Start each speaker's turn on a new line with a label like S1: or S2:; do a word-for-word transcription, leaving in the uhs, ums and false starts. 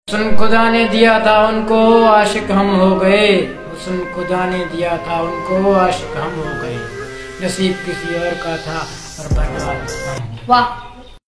S1: हुस्न खुदा ने दिया था उनको, आशिक हम हो गए। हुस्न खुदा ने दिया था उनको, आशिक हम हो गए। नसीब किसी और का था और बर्बाद हम।
S2: वाह।